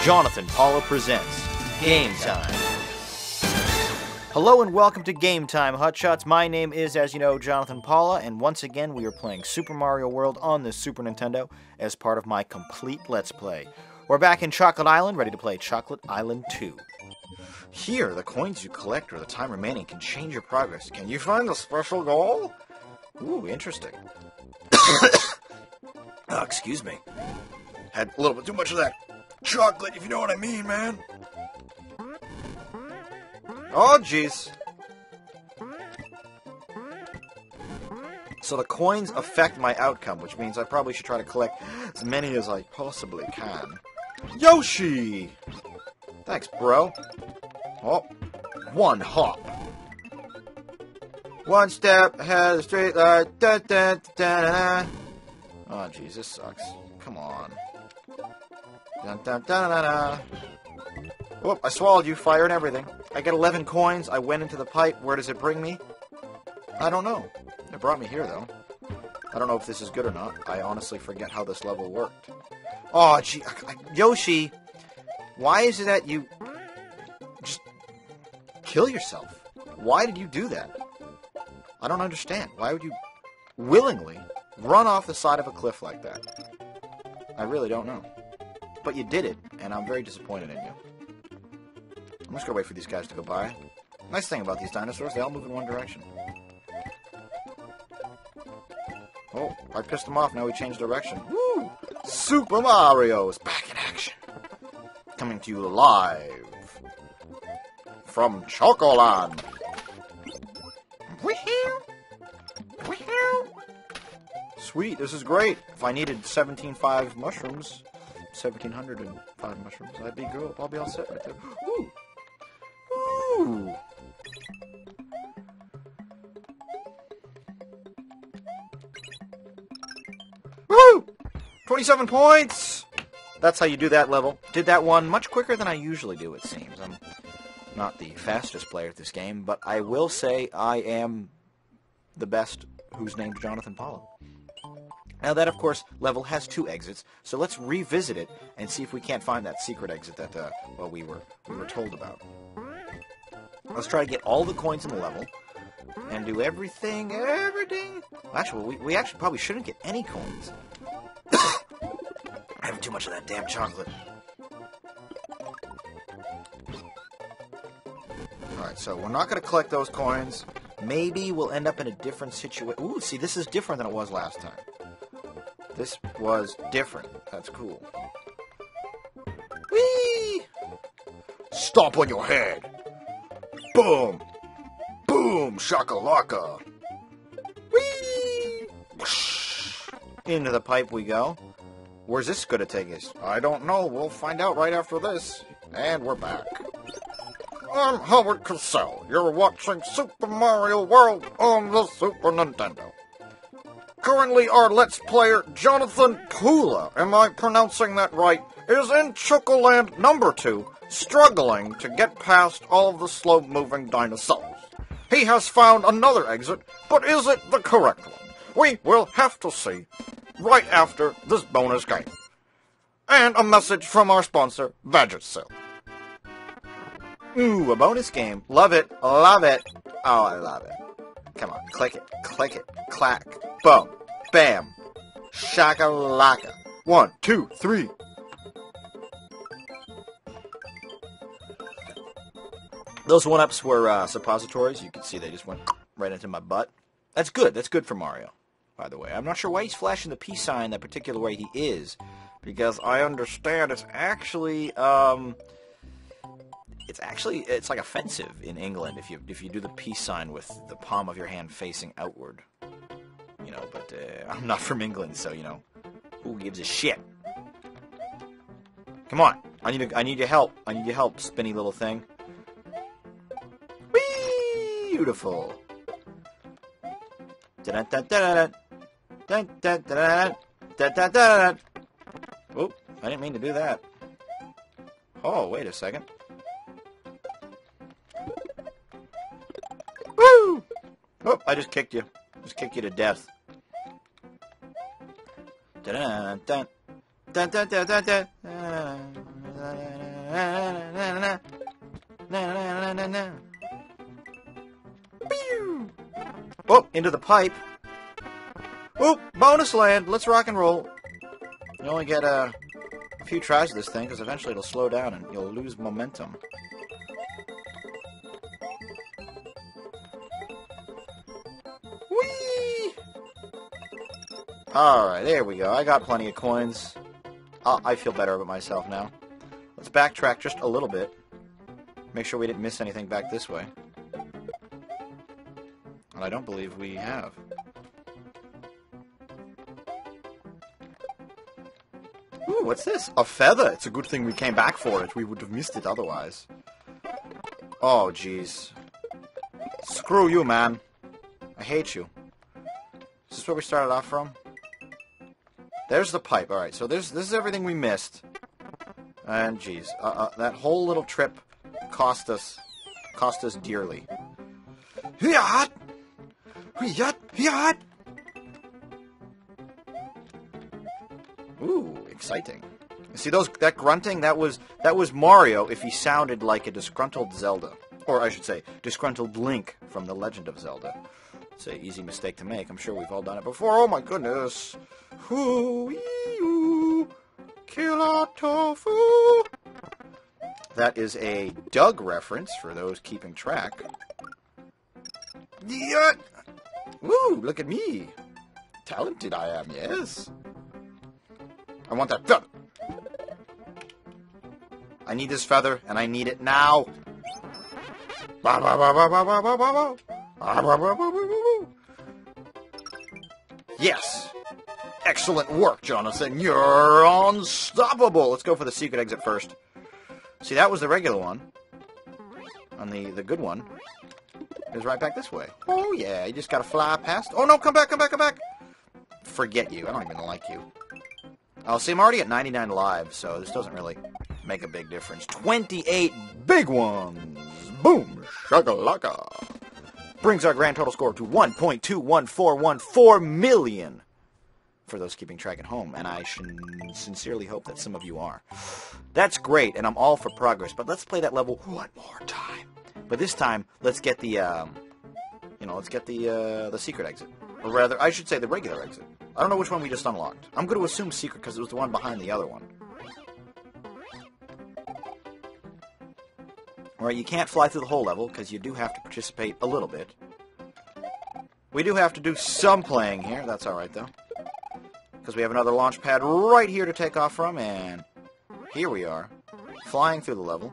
Jonathan Paula presents Game Time. Hello and welcome to Game Time, Hotshots. My name is, as you know, Jonathan Paula, and once again we are playing Super Mario World on the Super Nintendo as part of my complete Let's Play. We're back in Chocolate Island, ready to play Chocolate Island 2. Here, the coins you collect or the time remaining can change your progress. Can you find the special goal? Ooh, interesting. Excuse me. Had a little bit too much of that chocolate, if you know what I mean, man. Oh, jeez. So the coins affect my outcome, which means I probably should try to collect as many as I possibly can. Yoshi! Thanks, bro. Oh, one hop. One step ahead of the straight line. Da, da, da, da. Oh, jeez, this sucks. Come on. Dun, dun, dun, dun, dun. Whoop, I swallowed you, fire and everything. I get 11 coins, I went into the pipe. Where does it bring me? I don't know. It brought me here, though. I don't know if this is good or not. I honestly forget how this level worked. Oh, gee, Yoshi, why is it that you just kill yourself? Why did you do that? I don't understand. Why would you willingly run off the side of a cliff like that? I really don't know. But you did it, and I'm very disappointed in you. I'm just gonna wait for these guys to go by. Nice thing about these dinosaurs, they all move in one direction. Oh, I pissed them off, now we changed direction. Woo! Super Mario is back in action. Coming to you live from Chocolate Land. Sweet, this is great. If I needed 17,500 mushrooms, 1,705 mushrooms, I'd be good. I'll be all set right there. Ooh. Ooh. Woo! 27 points! That's how you do that level. Did that one much quicker than I usually do, it seems. I'm not the fastest player at this game, but I will say I am the best who's named Jonathan Paula. Now that, of course, level has 2 exits, so let's revisit it and see if we can't find that secret exit that, well, we were told about. Let's try to get all the coins in the level and do everything. Actually, we actually probably shouldn't get any coins. I have too much of that damn chocolate. Alright, so we're not going to collect those coins. Maybe we'll end up in a different situation. Ooh, see, this is different than it was last time. This was different. That's cool. Whee! Stomp on your head. Boom! Boom! Shakalaka! Whee! Into the pipe we go. Where's this going to take us? I don't know. We'll find out right after this. And we're back. I'm Howard Cosell. You're watching Super Mario World on the Super Nintendo. Currently, our Let's Player, Jonathan Paula, am I pronouncing that right, is in Chocolate Land number 2, struggling to get past all of the slow-moving dinosaurs. He has found another exit, but is it the correct one? We will have to see right after this bonus game. And a message from our sponsor, Vagisil. Ooh, a bonus game. Love it. Love it. Oh, I love it. Come on. Click it. Click it. Clack. Boom. Bam. Shakalaka. 1, 2, 3. Those 1-ups were suppositories. You can see they just went right into my butt. That's good. That's good for Mario, by the way. I'm not sure why he's flashing the peace sign that particular way he is, because I understand it's actually it's like offensive in England if you do the peace sign with the palm of your hand facing outward. You know, but I'm not from England, so you know, who gives a shit? Come on, I need your help. I need your help, spinny little thing. Whee! Beautiful. Oh, I didn't mean to do that. Oh, wait a second. Woo! Oh, I just kicked you. Just kicked you to death. Dun dun dun dun dun dun dun. Oh, into the pipe. Oh, bonus land. Let's rock and roll. You only get a few tries of this thing, because eventually it'll slow down and you'll lose momentum. Whee! Alright, there we go. I got plenty of coins. I feel better about myself now. Let's backtrack just a little bit. Make sure we didn't miss anything back this way. And I don't believe we have. Ooh, what's this? A feather. It's a good thing we came back for it. We would have missed it otherwise. Oh, jeez. Screw you, man. I hate you. Is this where we started off from? There's the pipe. Alright, so this is everything we missed. And, jeez. That whole little trip cost us dearly. Yacht! Yacht! Yacht! Ooh, exciting. See that grunting? That was Mario if he sounded like a disgruntled Zelda. Or I should say, disgruntled Link from The Legend of Zelda. It's an easy mistake to make. I'm sure we've all done it before. Oh my goodness. Hoo-wee-oo. Killer tofu. That is a Doug reference for those keeping track. Yeah. Woo, look at me. Talented I am, yes. I want that feather. I need this feather, and I need it now. Yes. Excellent work, Jonathan. You're unstoppable. Let's go for the secret exit first. See, that was the regular one. And the good one is right back this way. Oh, yeah. You just gotta fly past. Oh, no. Come back, come back, come back. Forget you. I don't even like you. Oh, see, I'm already at 99 lives, so this doesn't really make a big difference. 28 big ones. Boom. Shakalaka. Brings our grand total score to 1.21414 million. For those keeping track at home, and I sincerely hope that some of you are. That's great, and I'm all for progress, but let's play that level one more time. But this time, let's get the, the secret exit. Or rather, I should say the regular exit. I don't know which one we just unlocked. I'm going to assume secret because it was the one behind the other one. Alright, you can't fly through the whole level because you do have to participate a little bit. We do have to do some playing here. That's alright, though. Because we have another launch pad right here to take off from, and here we are, flying through the level.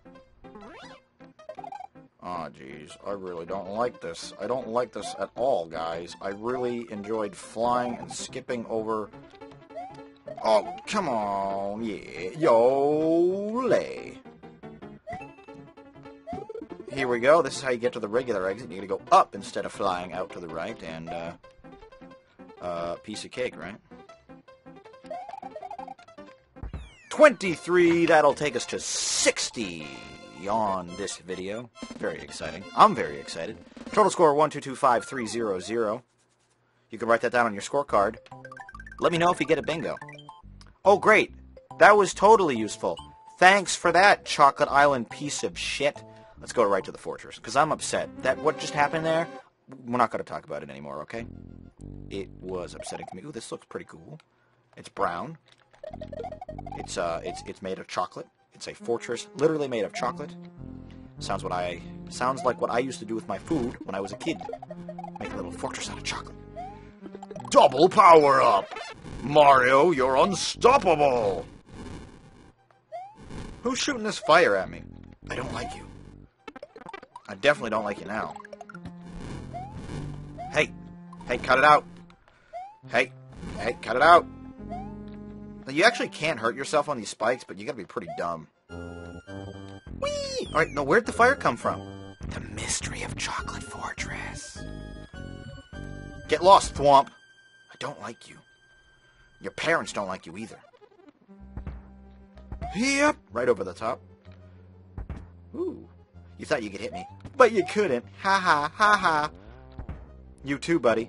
Aw, jeez, I really don't like this. I don't like this at all, guys. I really enjoyed flying and skipping over... Oh, come on, yeah, yo-lay. Here we go. This is how you get to the regular exit. You're going to go up instead of flying out to the right, and, piece of cake, right? 23, that'll take us to 60 on this video. Very exciting. I'm very excited. Total score 1225300. You can write that down on your scorecard. Let me know if you get a bingo. Oh, great. That was totally useful. Thanks for that, Chocolate Island piece of shit. Let's go right to the fortress, because I'm upset. What just happened there, we're not going to talk about it anymore, okay? It was upsetting to me. Ooh, this looks pretty cool. It's brown. It's made of chocolate. It's a fortress literally made of chocolate. Sounds like what I used to do with my food when I was a kid. Make a little fortress out of chocolate. Double power up! Mario, you're unstoppable! Who's shooting this fire at me? I don't like you. I definitely don't like you now. Hey! Hey, cut it out! Hey! Hey, cut it out! You actually can't hurt yourself on these spikes, but you gotta be pretty dumb. Whee! Alright, now where'd the fire come from? The mystery of Chocolate Fortress. Get lost, Thwomp! I don't like you. Your parents don't like you either. Yep! Right over the top. Ooh. You thought you could hit me, but you couldn't. Ha ha, ha ha. You too, buddy.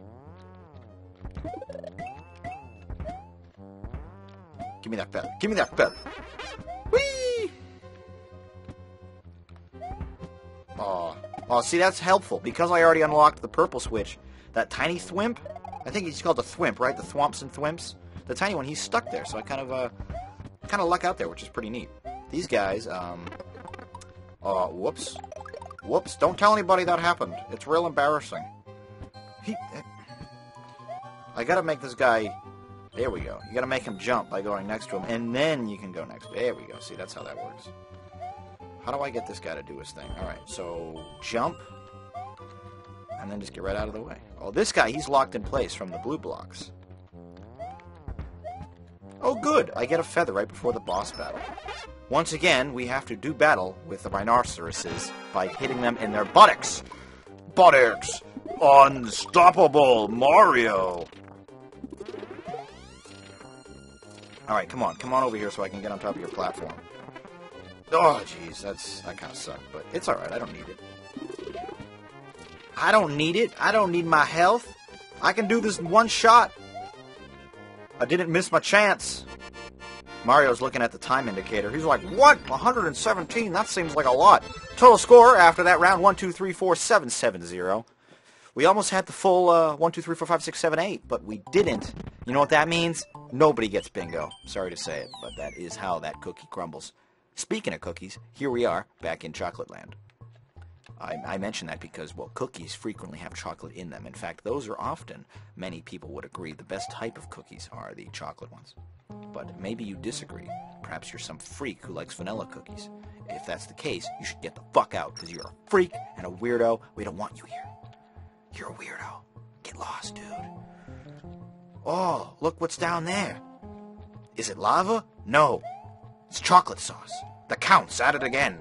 Give me that feather. Give me that feather. Whee! Oh, see, that's helpful. Because I already unlocked the purple switch, that tiny thwimp, I think he's called the thwimp, right? The thwomps and thwimps. The tiny one, he's stuck there, so I kind of luck out there, which is pretty neat. These guys, whoops. Whoops, don't tell anybody that happened. It's real embarrassing. I gotta make this guy... There we go. You gotta make him jump by going next to him, and then you can go next. There we go. See, that's how that works. How do I get this guy to do his thing? Alright, so jump, and then just get right out of the way. Oh, this guy, he's locked in place from the blue blocks. Oh, good. I get a feather right before the boss battle. Once again, we have to do battle with the rhinoceroses by hitting them in their buttocks. Buttocks! Unstoppable Mario! Alright, come on. Come on over here so I can get on top of your platform. Oh, jeez. That kind of sucked, but it's alright. I don't need it. I don't need it. I don't need my health. I can do this in one shot. I didn't miss my chance. Mario's looking at the time indicator. He's like, what? 117? That seems like a lot. Total score after that round, 1, 2, 3, 4, 7, 7 to 0. We almost had the full 1, 2, 3, 4, 5, 6, 7, 8, but we didn't. You know what that means? Nobody gets bingo. Sorry to say it, but that is how that cookie crumbles. Speaking of cookies, here we are, back in Chocolate Land. I mention that because, well, cookies frequently have chocolate in them. In fact, those are often, many people would agree, the best type of cookies are the chocolate ones. But maybe you disagree. Perhaps you're some freak who likes vanilla cookies. If that's the case, you should get the fuck out, because you're a freak and a weirdo. We don't want you here. You're a weirdo. Get lost, dude. Oh, look what's down there. Is it lava? No. It's chocolate sauce. The Count's at it again.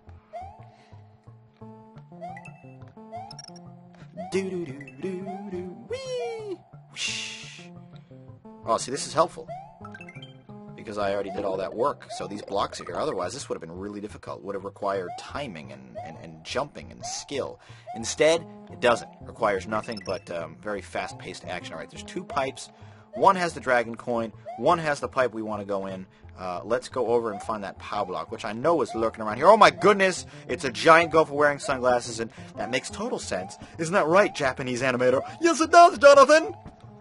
Do-do-do-do-do. Whee! Whoosh. Oh, see, this is helpful. Because I already did all that work. So these blocks are here. Otherwise, this would have been really difficult. Would have required timing and jumping and skill. Instead, it doesn't. It requires nothing but very fast-paced action. All right, there's 2 pipes. One has the dragon coin. One has the pipe we want to go in. Let's go over and find that POW block, which I know is lurking around here. Oh my goodness! It's a giant gopher wearing sunglasses, and that makes total sense. Isn't that right, Japanese animator? Yes, it does, Jonathan!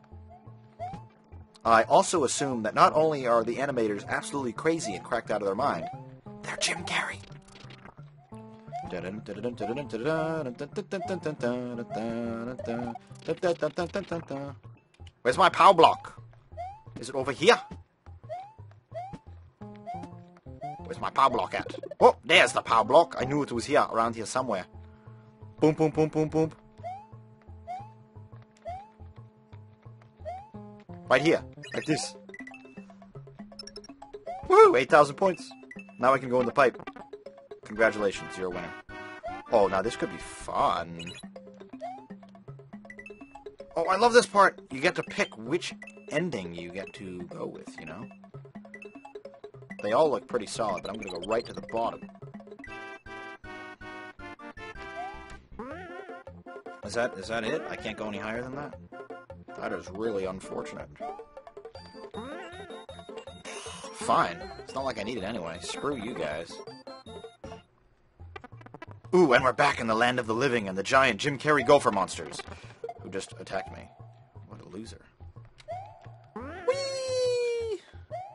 I also assume that not only are the animators absolutely crazy and cracked out of their mind, they're Jim Carrey. Where's my POW block? Is it over here? Where's my POW block at? Oh, there's the POW block. I knew it was here, around here somewhere. Boom, boom, boom, boom, boom. Right here, like this. Woohoo! 8,000 points. Now I can go in the pipe. Congratulations, you're a winner. Oh, now this could be fun. Oh, I love this part. You get to pick which ending you get to go with, you know? They all look pretty solid, but I'm going to go right to the bottom. Is that it? I can't go any higher than that? That is really unfortunate. Fine. It's not like I need it anyway. Screw you guys. Ooh, and we're back in the land of the living and the giant Jim Carrey gopher monsters who just attacked me. What a loser. Whee!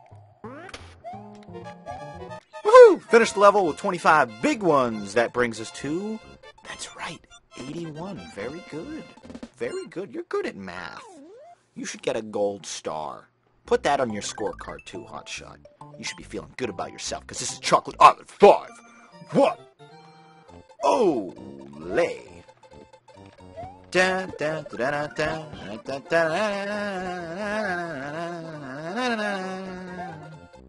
Woohoo! Finished the level with 25 big ones. That brings us to... That's right, 81. Very good. Very good. You're good at math. You should get a gold star. Put that on your scorecard too, Hotshot. You should be feeling good about yourself, because this is Chocolate Island 5. What? Olay. Dun, dun, dun, dun, dun, dun, dun.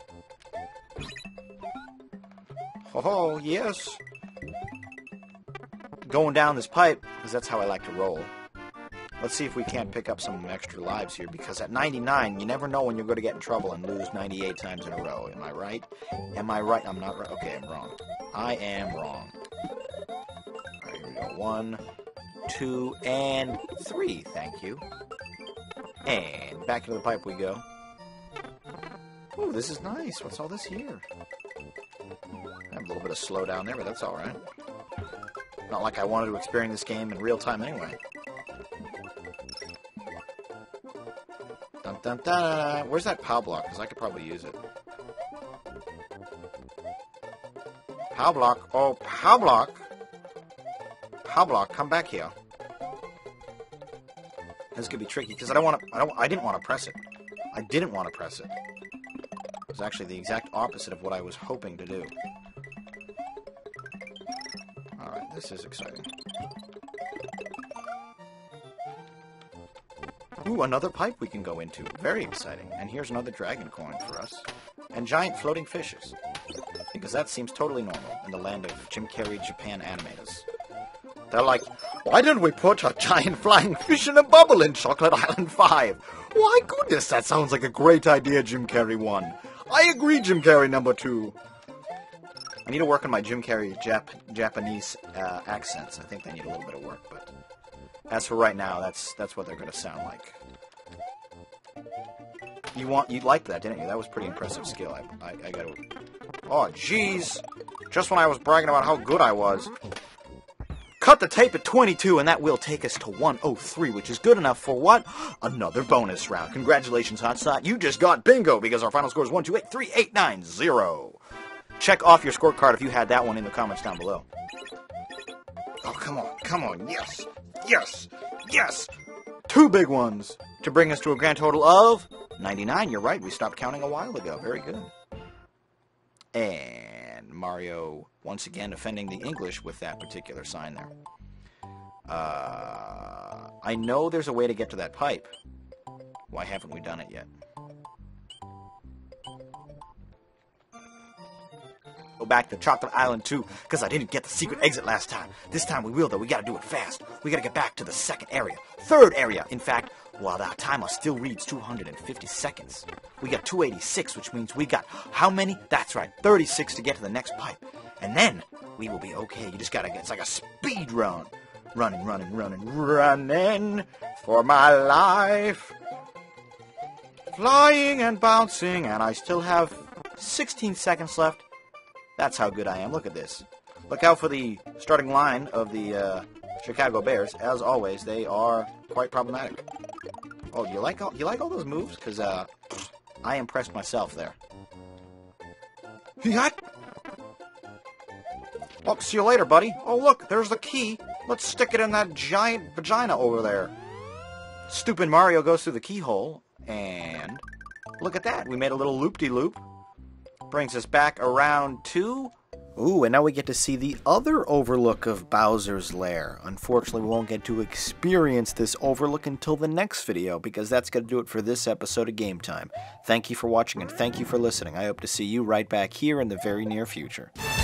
Oh, yes. Going down this pipe, because that's how I like to roll. Let's see if we can't pick up some extra lives here, because at 99, you never know when you're going to get in trouble and lose 98 times in a row. Am I right? Am I right? I'm not right. Okay, I'm wrong. I am wrong. All right, here we go. 1, 2, and 3. Thank you. And back into the pipe we go. Ooh, this is nice. What's all this here? I have a little bit of slow down there, but that's all right. Not like I wanted to experience this game in real time anyway. Dun dun dun! Where's that POW block? Because I could probably use it. POW block. Oh, POW block. POW block, come back here. This could be tricky because I didn't want to press it. I didn't want to press it. It was actually the exact opposite of what I was hoping to do. Alright, this is exciting. Ooh, another pipe we can go into. Very exciting. And here's another dragon coin for us. And giant floating fishes. Because that seems totally normal in the land of Jim Carrey Japan animators. They're like, why didn't we put a giant flying fish in a bubble in Chocolate Island 5? Why goodness, that sounds like a great idea, Jim Carrey 1. I agree, Jim Carrey number 2. I need to work on my Jim Carrey Japanese accents. I think they need a little bit of work, but as for right now, that's what they're going to sound like. You liked that, didn't you? That was pretty impressive skill. I got to. Oh, jeez! Just when I was bragging about how good I was. Cut the tape at 22, and that will take us to 103, which is good enough for what? Another bonus round. Congratulations, Hotshot. You just got bingo, because our final score is 1283890. Check off your scorecard if you had that one in the comments down below. Oh, come on, come on. Yes, yes, yes. 2 big ones to bring us to a grand total of 99. You're right, we stopped counting a while ago. Very good. And Mario, once again, offending the English with that particular sign there. I know there's a way to get to that pipe. Why haven't we done it yet? Go back to Chocolate Island 2, because I didn't get the secret exit last time. This time we will, though. We gotta do it fast. We gotta get back to the second area. Third area, in fact, while our timer still reads 250 seconds. We got 286, which means we got how many? That's right, 36 to get to the next pipe. And then we will be okay. You just gotta get, it's like a speed run. Running, running, running, running for my life. Flying and bouncing, and I still have 16 seconds left. That's how good I am. Look at this. Look out for the starting line of the Chicago Bears. As always, they are quite problematic. Oh, you like all those moves? Because I impressed myself there. Yacht! Oh, see you later, buddy. Oh, look, there's the key. Let's stick it in that giant vagina over there. Stupid Mario goes through the keyhole, and look at that. We made a little loop-de-loop. Brings us back around to... Ooh, and now we get to see the other overlook of Bowser's Lair. Unfortunately, we won't get to experience this overlook until the next video, because that's going to do it for this episode of Game Time. Thank you for watching, and thank you for listening. I hope to see you right back here in the very near future.